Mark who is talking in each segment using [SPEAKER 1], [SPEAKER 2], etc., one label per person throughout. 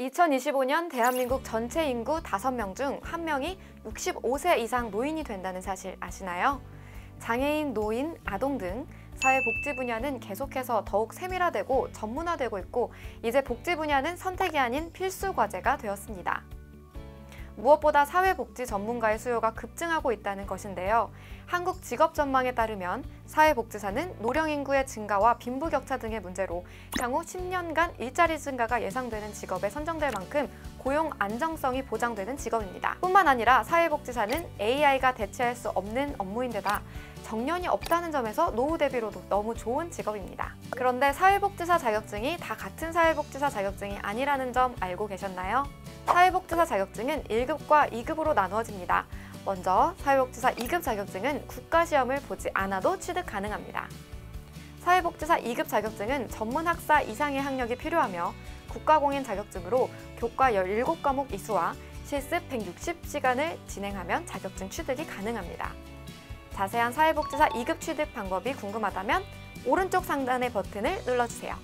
[SPEAKER 1] 2025년 대한민국 전체 인구 5명 중 1명이 65세 이상 노인이 된다는 사실 아시나요? 장애인, 노인, 아동 등 사회복지 분야는 계속해서 더욱 세밀화되고 전문화되고 있고 이제 복지 분야는 선택이 아닌 필수 과제가 되었습니다. 무엇보다 사회복지 전문가의 수요가 급증하고 있다는 것인데요. 한국직업전망에 따르면 사회복지사는 노령 인구의 증가와 빈부격차 등의 문제로 향후 10년간 일자리 증가가 예상되는 직업에 선정될 만큼 고용 안정성이 보장되는 직업입니다. 뿐만 아니라 사회복지사는 AI가 대체할 수 없는 업무인데다 정년이 없다는 점에서 노후 대비로도 너무 좋은 직업입니다. 그런데 사회복지사 자격증이 다 같은 사회복지사 자격증이 아니라는 점 알고 계셨나요? 사회복지사 자격증은 1급과 2급으로 나누어집니다. 먼저 사회복지사 2급 자격증은 국가시험을 보지 않아도 취득 가능합니다. 사회복지사 2급 자격증은 전문학사 이상의 학력이 필요하며 국가공인 자격증으로 교과 17과목 이수와 실습 160시간을 진행하면 자격증 취득이 가능합니다. 자세한 사회복지사 2급 취득 방법이 궁금하다면 오른쪽 상단의 버튼을 눌러주세요.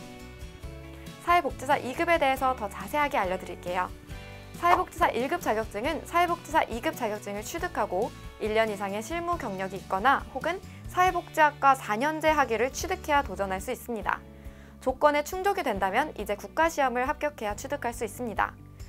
[SPEAKER 1] 사회복지사 2급에 대해서 더 자세하게 알려드릴게요. 사회복지사 1급 자격증은 사회복지사 2급 자격증을 취득하고 1년 이상의 실무 경력이 있거나 혹은 사회복지학과 4년제 학위를 취득해야 도전할 수 있습니다. 조건에 충족이 된다면 이제 국가시험을 합격해야 취득할 수 있습니다.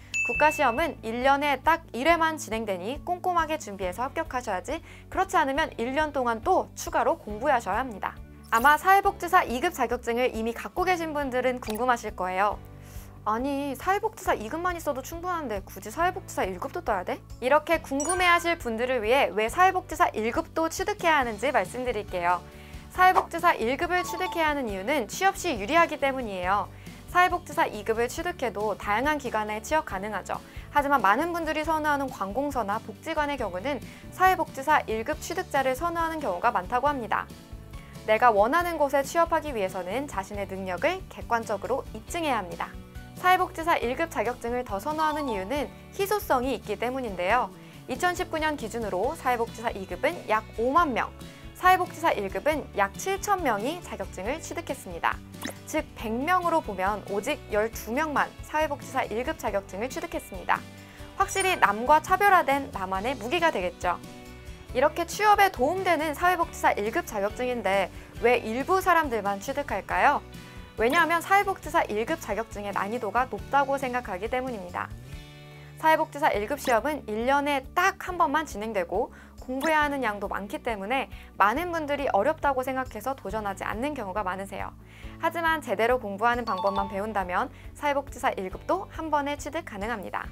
[SPEAKER 1] 국가시험은 1년에 딱 1회만 진행되니 꼼꼼하게 준비해서 합격하셔야지 그렇지 않으면 1년 동안 또 추가로 공부하셔야 합니다. 아마 사회복지사 2급 자격증을 이미 갖고 계신 분들은 궁금하실 거예요. 아니, 사회복지사 2급만 있어도 충분한데 굳이 사회복지사 1급도 떠야 돼? 이렇게 궁금해하실 분들을 위해 왜 사회복지사 1급도 취득해야 하는지 말씀드릴게요. 사회복지사 1급을 취득해야 하는 이유는 취업 시 유리하기 때문이에요. 사회복지사 2급을 취득해도 다양한 기관에 취업 가능하죠. 하지만 많은 분들이 선호하는 관공서나 복지관의 경우는 사회복지사 1급 취득자를 선호하는 경우가 많다고 합니다. 내가 원하는 곳에 취업하기 위해서는 자신의 능력을 객관적으로 입증해야 합니다. 사회복지사 1급 자격증을 더 선호하는 이유는 희소성이 있기 때문인데요. 2019년 기준으로 사회복지사 2급은 약 5만 명, 사회복지사 1급은 약 7천 명이 자격증을 취득했습니다. 즉 100명으로 보면 오직 12명만 사회복지사 1급 자격증을 취득했습니다. 확실히 남과 차별화된 나만의 무기가 되겠죠. 이렇게 취업에 도움되는 사회복지사 1급 자격증인데 왜 일부 사람들만 취득할까요? 왜냐하면 사회복지사 1급 자격증의 난이도가 높다고 생각하기 때문입니다. 사회복지사 1급 시험은 1년에 딱 한 번만 진행되고 공부해야 하는 양도 많기 때문에 많은 분들이 어렵다고 생각해서 도전하지 않는 경우가 많으세요. 하지만 제대로 공부하는 방법만 배운다면 사회복지사 1급도 한 번에 취득 가능합니다.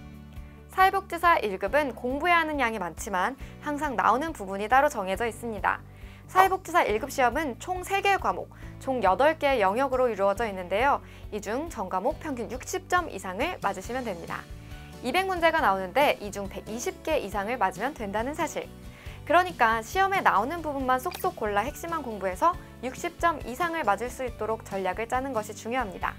[SPEAKER 1] 사회복지사 1급은 공부해야 하는 양이 많지만 항상 나오는 부분이 따로 정해져 있습니다. 사회복지사 1급 시험은 총 3개의 과목, 총 8개의 영역으로 이루어져 있는데요. 이 중 전과목 평균 60점 이상을 맞으시면 됩니다. 200문제가 나오는데 이 중 120개 이상을 맞으면 된다는 사실. 그러니까 시험에 나오는 부분만 쏙쏙 골라 핵심만 공부해서 60점 이상을 맞을 수 있도록 전략을 짜는 것이 중요합니다.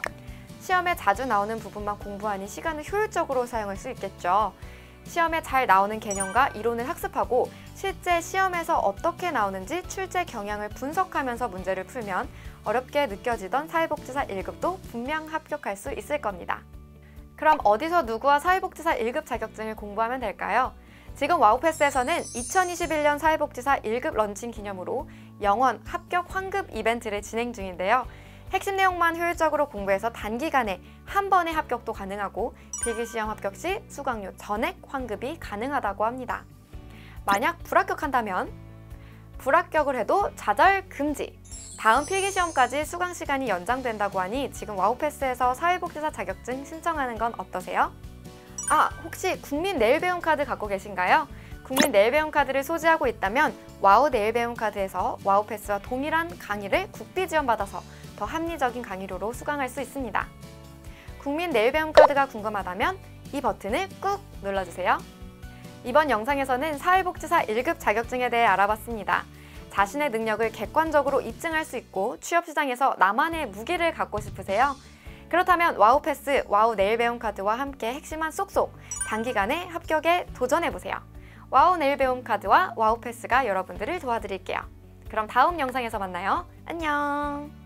[SPEAKER 1] 시험에 자주 나오는 부분만 공부하니 시간을 효율적으로 사용할 수 있겠죠. 시험에 잘 나오는 개념과 이론을 학습하고 실제 시험에서 어떻게 나오는지 출제 경향을 분석하면서 문제를 풀면 어렵게 느껴지던 사회복지사 1급도 분명 합격할 수 있을 겁니다. 그럼 어디서 누구와 사회복지사 1급 자격증을 공부하면 될까요? 지금 와우패스에서는 2021년 사회복지사 1급 런칭 기념으로 영원 합격 환급 이벤트를 진행 중인데요. 핵심 내용만 효율적으로 공부해서 단기간에 한 번의 합격도 가능하고 필기시험 합격 시 수강료 전액 환급이 가능하다고 합니다. 만약 불합격한다면 불합격을 해도 좌절 금지! 다음 필기시험까지 수강시간이 연장된다고 하니 지금 와우패스에서 사회복지사 자격증 신청하는 건 어떠세요? 아, 혹시 국민 내일배움카드 갖고 계신가요? 국민 내일배움카드를 소지하고 있다면 와우 내일배움카드에서 와우패스와 동일한 강의를 국비 지원받아서 더 합리적인 강의료로 수강할 수 있습니다. 국민 내일배움카드가 궁금하다면 이 버튼을 꾹 눌러주세요. 이번 영상에서는 사회복지사 1급 자격증에 대해 알아봤습니다. 자신의 능력을 객관적으로 입증할 수 있고 취업시장에서 나만의 무기를 갖고 싶으세요? 그렇다면 와우패스, 와우 내일배움카드와 함께 핵심만 쏙쏙 단기간에 합격에 도전해보세요. 와우 내일배움카드와 와우패스가 여러분들을 도와드릴게요. 그럼 다음 영상에서 만나요. 안녕!